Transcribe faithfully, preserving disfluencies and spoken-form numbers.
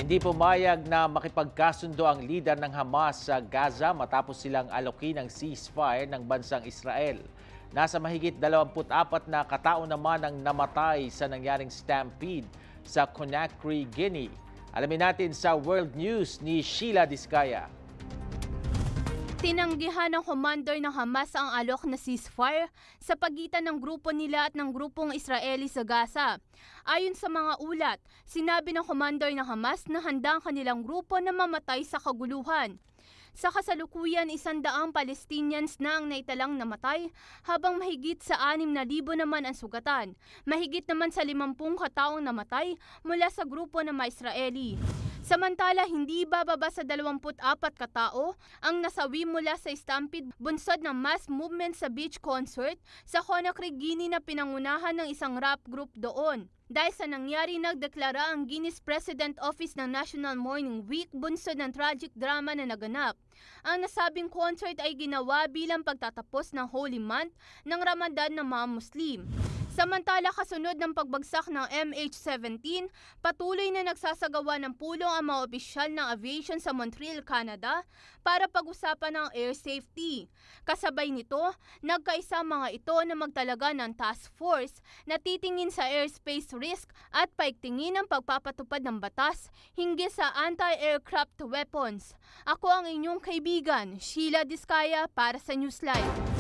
Hindi pumayag na makipagkasundo ang lider ng Hamas sa Gaza matapos silang alokin ng ceasefire ng bansang Israel. Nasa mahigit dalawampu't apat na katao naman ang namatay sa nangyaring stampede sa Conakry, Guinea. Alamin natin sa World News ni Sheila Diskaya. Tinanggihan ng commander ng Hamas ang alok na ceasefire sa pagitan ng grupo nila at ng grupong Israeli sa Gaza. Ayon sa mga ulat, sinabi ng commander ng Hamas na handa ang kanilang grupo na mamatay sa kaguluhan. Sa kasalukuyan, isandaang Palestinians na ang naitalang namatay, habang mahigit sa anim na libo naman ang sugatan. Mahigit naman sa limampung kataong namatay mula sa grupo ng mga Israeli. Samantala, hindi bababa sa dalawamput apat katao ang nasawi mula sa stampede bunsod ng mass movement sa beach concert sa Conakry, Guinea na pinangunahan ng isang rap group doon. Dahil sa nangyari, nagdeklara ang Guinea's President Office ng National Mourning Week bunsod ng tragic drama na naganap. Ang nasabing concert ay ginawa bilang pagtatapos ng Holy Month ng Ramadan ng mga Muslim. Samantala, kasunod ng pagbagsak ng M H seventeen, patuloy na nagsasagawa ng pulong ang mga opisyal ng aviation sa Montreal, Canada para pag-usapan ng air safety. Kasabay nito, nagkaisa mga ito na magtalaga ng task force na titingin sa airspace risk at paigtingin ang pagpapatupad ng batas hinggil sa anti-aircraft weapons. Ako ang inyong kaibigan, Sheila Diskaya para sa Newsline.